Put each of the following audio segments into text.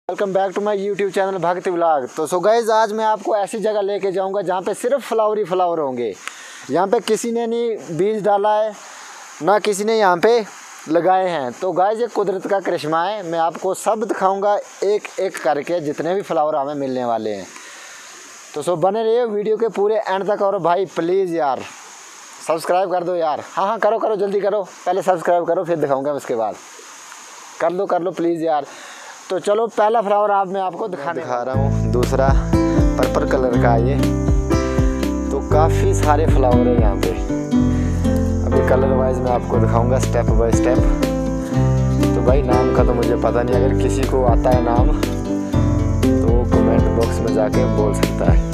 Welcome back to my YouTube channel Bhakti vlog. तो so guys, आज मैं आपको ऐसी जगह लेके जाऊंगा जहां पे सिर्फ फ्लावर ही फ्लावर होंगे। यहां पे किसी ने नहीं बीज डाला है, ना किसी ने यहां पे लगाए हैं। तो गाइस, ये कुदरत का करिश्मा है। मैं आपको सब दिखाऊंगा एक एक करके, जितने भी फ्लावर हमें मिलने वाले हैं। तो सो बने रहिए वीडियो के पूरे एंड तक। और भाई प्लीज़ यार सब्सक्राइब कर दो यार। हाँ करो जल्दी करो, पहले सब्सक्राइब करो फिर दिखाऊंगा उसके बाद। कर लो प्लीज़ यार। तो चलो, पहला फ्लावर मैं आपको दिखा रहा हूँ। दूसरा पर्पल कलर का ये। तो काफ़ी सारे फ्लावर है यहाँ पे। अभी कलर वाइज मैं आपको दिखाऊंगा स्टेप बाय स्टेप। तो भाई नाम का तो मुझे पता नहीं, अगर किसी को आता है नाम तो कमेंट बॉक्स में जाके बोल सकता है।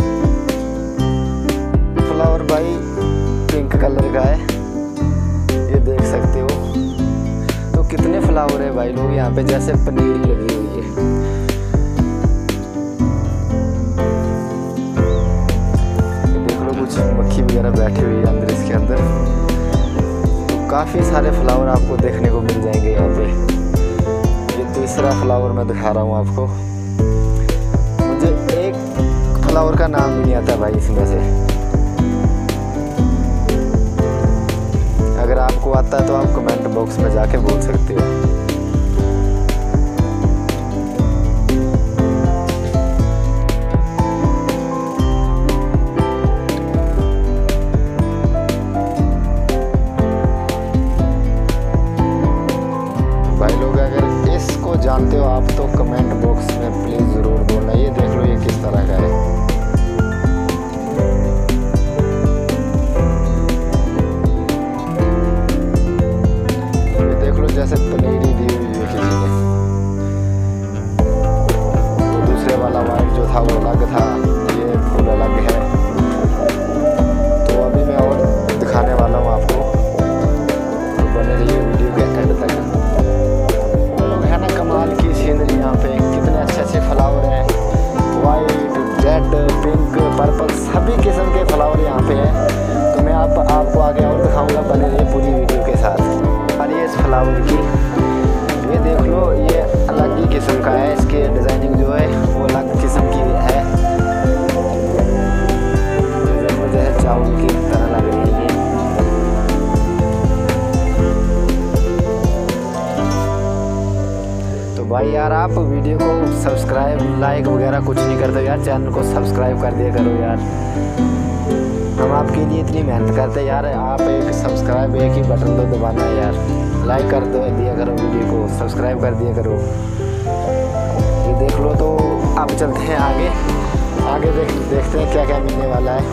फ्लावर भाई पिंक कलर का है, ये देख सकते हो। तो कितने फ्लावर है भाई लोग यहाँ पे, जैसे पनीर लगी हुई है। देख लो, कुछ मक्खी वगैरह बैठी हुई है अंदर इसके अंदर। तो काफ़ी सारे फ्लावर आपको देखने को मिल जाएंगे यहाँ पे। ये तीसरा फ्लावर मैं दिखा रहा हूँ आपको। मुझे एक फ्लावर का नाम भी नहीं आता भाई इसमें से। अगर आपको आता है तो आप कमेंट बॉक्स में जाके बोल सकते हो। भाई लोग, अगर इसको जानते हो आप तो कमेंट बॉक्स में प्लीज़ ज़रूर बोलना। ये देख लो, ये किस तरह का है। जैसे पनीरी दी हुई है किसी ने। तो दूसरे वाला वाइट जो था वो अलग था, ये फूल अलग है। तो अभी मैं और दिखाने वाला हूँ आपको, तो बने रहिए वीडियो के एंड तक। लोग है ना, कमाल की सीनरी यहाँ पे। कितने अच्छे फ्लावर हैं, वाइट, रेड, पिंक, पर्पल, सभी किस्म के फ्लावर यहाँ पे हैं। तो मैं आपको आगे और दिखाऊंगा, बने रहिए पूरी वीडियो के साथ। ये इस फ्लावर की ये देख लो, ये अलग ही किस्म का है। इसकी डिज़ाइनिंग जो है वो अलग किस्म की है। मुझे चावल की तरह लग रही है। तो भाई यार, आप वीडियो को सब्सक्राइब लाइक वगैरह कुछ नहीं करते यार। चैनल को सब्सक्राइब कर दिया करो यार। हम आपके लिए इतनी मेहनत करते हैं यार। आप एक सब्सक्राइब, एक ही बटन तो दबाना है यार। लाइक कर दिया करो वीडियो को, सब्सक्राइब कर दिया करो। ये देख लो। तो अब चलते हैं आगे देखते हैं क्या क्या मिलने वाला है।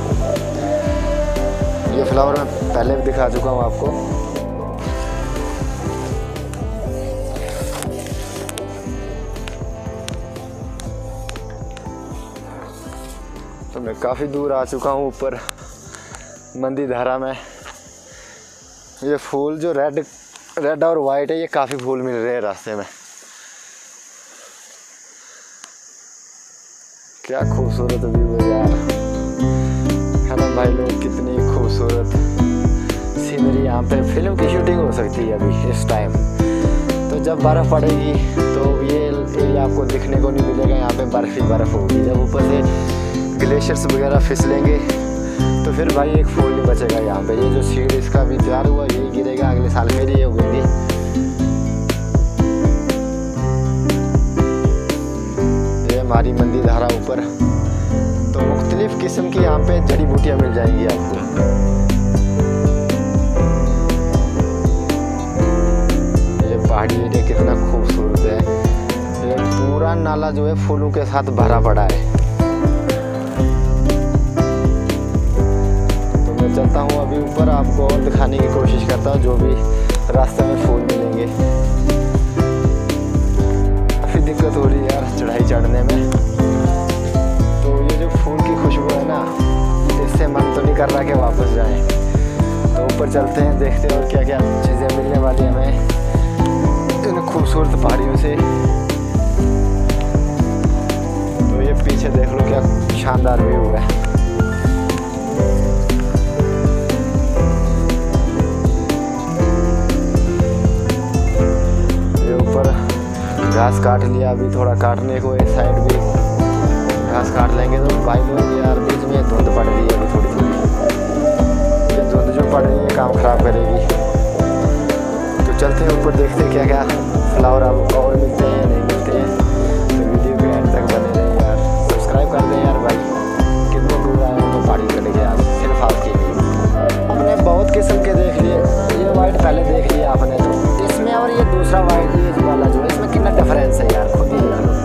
ये फ्लावर मैं पहले भी दिखा चुका हूँ आपको। तो मैं काफ़ी दूर आ चुका हूँ, ऊपर मंदी धारा में। ये फूल जो रेड और वाइट है, ये काफ़ी फूल मिल रहे हैं रास्ते में। क्या खूबसूरत व्यू है यार, है ना भाई लोग। कितनी खूबसूरत सीनरी। यहाँ पे फिल्म की शूटिंग हो सकती है अभी इस टाइम। तो जब बर्फ़ पड़ेगी तो ये एरिया आपको दिखने को नहीं मिलेगा। यहाँ पे बर्फ़ ही बर्फ़ होगी। जब ऊपर से ग्लेशियर्स वगैरह फिसलेंगे तो फिर भाई एक फूल नहीं बचेगा यहाँ पे। ये जो सीड इसका भी तैयार हुआ, ये गिरेगा अगले साल, फिर ये उगेगी। ये हमारी मंदी धारा ऊपर। तो मुख्तलिफ किस्म की यहाँ पे जड़ी बूटियाँ मिल जाएंगी आपको। ये पहाड़ी एरिया कितना खूबसूरत है। ये पूरा नाला जो है फूलों के साथ भरा पड़ा है। चलता हूँ अभी ऊपर, आपको और दिखाने की कोशिश करता हूँ जो भी रास्ते में फूल मिलेंगे। काफ़ी दिक्कत हो रही है यार चढ़ाई चढ़ने में। तो ये जो फूल की खुशबू है ना, इससे मन तो नहीं कर रहा कि वापस जाएं। तो ऊपर चलते हैं, देखते हैं और क्या क्या चीज़ें मिलने वाली हमें इन खूबसूरत पहाड़ियों से। तो ये पीछे देख लो, क्या शानदार व्यू है। घास काट लिया, अभी थोड़ा काटने को एक साइड भी घास काट लेंगे। तो भाई लोग यार बीच में धुंध पड़ रही है अभी थोड़ी थोड़ी, ये धुंध जो पड़ रही है काम ख़राब करेगी। तो चलते हैं ऊपर, देखते हैं क्या क्या फ्लावर अब और मिलते हैं या नहीं मिलते हैं। तो वीडियो के एंड तक बने रहें यार, सब्सक्राइब कर दें यार भाई। कितने दूर आए हैं पहाड़ी चढ़ के यार, सिर्फ आपके लिए। आपने बहुत किस्म के देख लिए, ये वाइट पहले देख लिया आपने, तो इसमें और ये दूसरा वाइट ये वाला जो है इसमें कितना डिफरेंस है यार, खुद ही देख लो।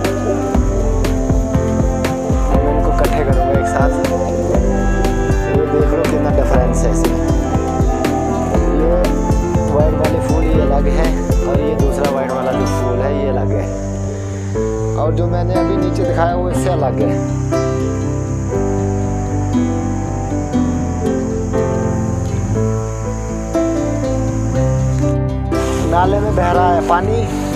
मैं इनको इकट्ठे करूँगा एक साथ, ये देख लो कितना डिफरेंस है इसमें। ये वाइट वाले फूल ये अलग है और ये दूसरा वाइट वाला जो फूल है ये अलग है, और जो मैंने अभी नीचे दिखाया वो इससे अलग है। नाले में बह रहा है पानी,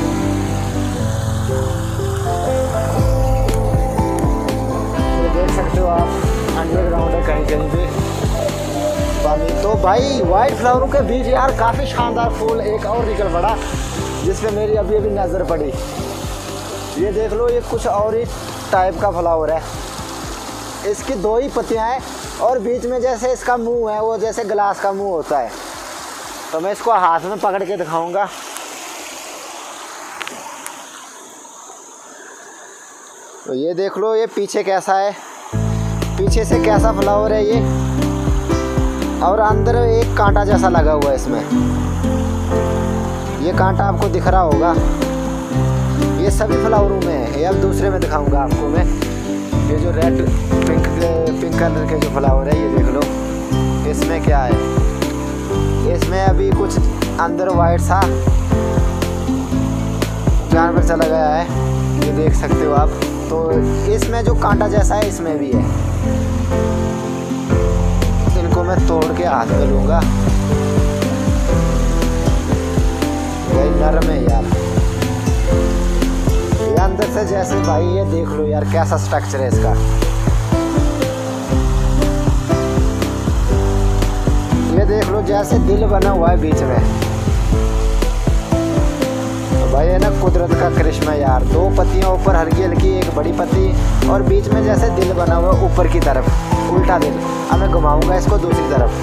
ये देख सकते हो आप, अंडरग्राउंड है कहीं कहीं पे पानी। तो भाई वाइट फ्लावरों के बीच यार काफ़ी शानदार फूल एक और निकल पड़ा, जिस पे मेरी अभी अभी नज़र पड़ी। ये देख लो, ये कुछ और ही टाइप का फ्लावर है, इसकी दो ही पत्तियां हैं और बीच में जैसे इसका मुंह है वो जैसे गिलास का मुंह होता है। तो मैं इसको हाथ में पकड़ के दिखाऊंगा। तो ये देख लो, ये पीछे कैसा है, पीछे से कैसा फ्लावर है ये, और अंदर एक कांटा जैसा लगा हुआ है इसमें, ये कांटा आपको दिख रहा होगा। ये सभी फ्लावरों में है, ये अब दूसरे में दिखाऊंगा आपको मैं। ये जो रेड पिंक कलर के जो फ्लावर है ये देख लो, इसमें क्या है, इसमें अभी कुछ अंदर वाइट सा जानवर चला गया है, ये देख सकते हो आप। तो इसमें जो कांटा जैसा है इसमें भी है, इनको मैं तोड़ के हाथ में लूँगा। भाई नरम है यार, ये अंदर से जैसे, भाई ये देख लो यार कैसा स्ट्रक्चर है इसका। ये देख लो जैसे दिल बना हुआ है बीच में। तो भाई है ना कुदरत का करिश्मा यार, दो पत्तियां ऊपर हल्की हल्की, एक बड़ी पत्ती और बीच में जैसे दिल बना हुआ है ऊपर की तरफ, उल्टा दिल। अब मैं घुमाऊंगा इसको दूसरी तरफ,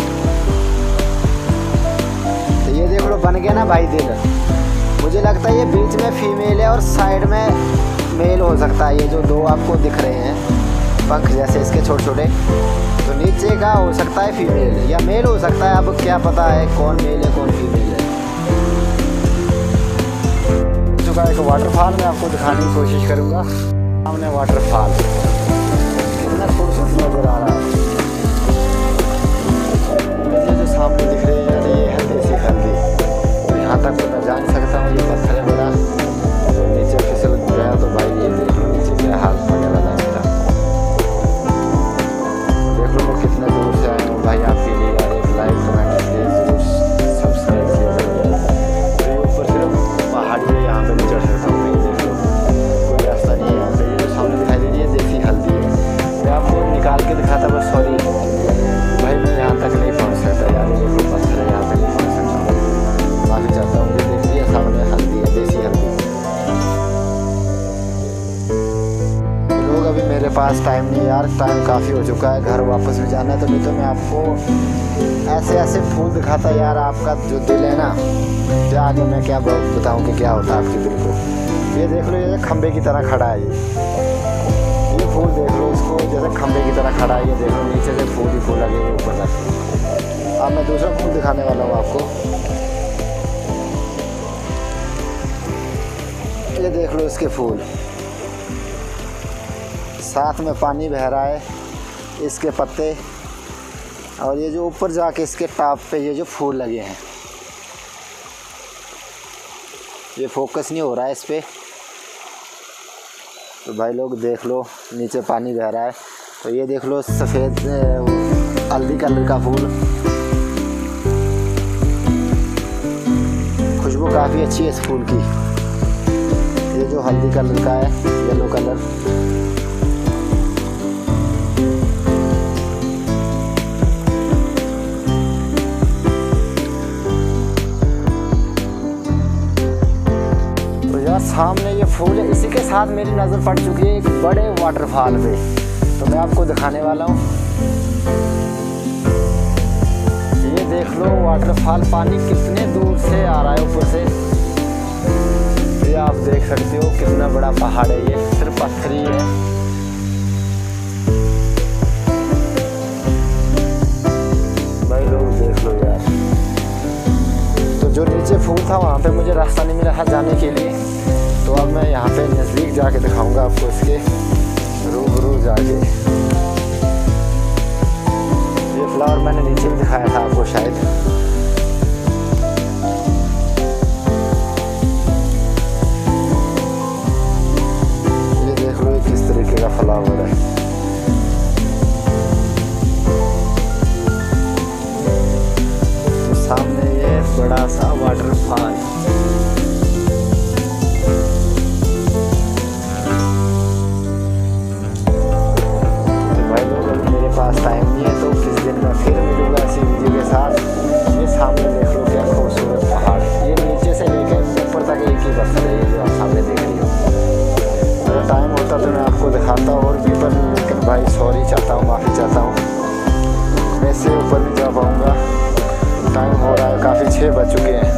तो ये देख लो बन गया ना भाई दिल। मुझे लगता है ये बीच में फीमेल है और साइड में मेल हो सकता है। ये जो दो आपको दिख रहे हैं पंख जैसे इसके छोटे छोटे, तो नीचे का हो सकता है फीमेल या मेल हो सकता है, अब क्या पता है कौन मेल है कौन फीमेल है। चुका एक वाटरफॉल मैं आपको दिखाने की कोशिश करूँगा। सामने वाटरफॉल कितना खूबसूरत नजर आ रहा है। ये जो सामने दिख रही है यार, ये है देसी हल्दी। यहाँ तक तो मैं जा नहीं सकता हूँ, ये पत्थर है बड़ा, तो नीचे फिसल गया तो भाई ये देख लो नीचे क्या हाल होने वाला है मेरा। देख लो मैं कितने दूर से आया हूँ भाई आपके लिए यार, एक लाइक कमेंट प्लीज़ जरूर सब्सक्राइब किया करिए। तो ये ऊपर सिर्फ पहाड़ी है, यहाँ पे नहीं चढ़ सकता हूँ। ये देख लो कोई रास्ता नहीं है यहाँ पे। ये जो सामने दिखाई दे रही है देसी हल्दी है, मैं आपको निकाल के दिखाता बस, सॉरी भाई मैं यहाँ तक नहीं पहुँच सकता यार। ये देखो पत्थर है, यहाँ पे नहीं पहुँच सकता हूँ, माफ़ी चाहता हूँ। ये देखिए सामने हल्दी है, देसी हल्दी। लोग अभी मेरे पास टाइम नहीं यार, टाइम काफ़ी हो चुका है, घर वापस भी जाना है। तो नहीं तो मैं आपको ऐसे ऐसे फूल दिखाता यार, आपका जो दिल है ना, क्या आगे मैं क्या बताऊँ कि क्या होता है आपके दिल को। ये देख लो ये खंबे की तरह खड़ा है, ये फूल देख लो इसको जैसे खंबे की तरह खड़ा है। ये देख लो नीचे से फूल ही फूल लगे हुए ऊपर तक। अब मैं दूसरा फूल दिखाने वाला हूँ आपको, ये देख लो इसके फूल, साथ में पानी बह रहा है, इसके पत्ते, और ये जो ऊपर जाके इसके टॉप पे ये जो फूल लगे हैं, ये फोकस नहीं हो रहा है इस पे। तो भाई लोग देख लो नीचे पानी बह रहा है। तो ये देख लो सफ़ेद हल्दी कलर का फूल, खुशबू काफ़ी अच्छी है इस फूल की। ये जो हल्दी कलर का है, येलो कलर, सामने ये फूल है, इसी के साथ मेरी नज़र पड़ चुकी है एक बड़े वाटरफॉल पे, तो मैं आपको दिखाने वाला हूँ। ये देख लो वाटरफॉल, पानी कितने दूर से आ रहा है ऊपर से, ये आप देख सकते हो कितना बड़ा पहाड़ है, ये सिर्फ पत्थर ही है। भाई लोग देख लो यार। तो जो नीचे फूल था वहाँ पे मुझे रास्ता नहीं मिला था जाने के लिए, तो अब मैं यहाँ पे नज़दीक जाके दिखाऊंगा आपको इसके रूबरू जाके। ये फ्लावर मैंने नीचे भी दिखाया था आपको शायद। ये देख लो किस तरीके का फ्लावर है। तो सामने ये बड़ा सा वाटरफॉल। टाइम नहीं है तो किस दिन मैं फिर मिलूंगा इसी वीडियो के साथ। ये सामने देख लो क्या खूबसूरत पहाड़, ये नीचे से लेकर ऊपर तक एक ही पत्थर है, ये जो आप सामने देख रही हो। अगर टाइम होता तो मैं आपको दिखाता और भी, पर लेकिन भाई सॉरी चाहता हूँ, माफ़ी चाहता हूँ, मैं इससे ऊपर नहीं जा पाऊँगा। टाइम हो रहा है काफ़ी, 6 बज चुके हैं।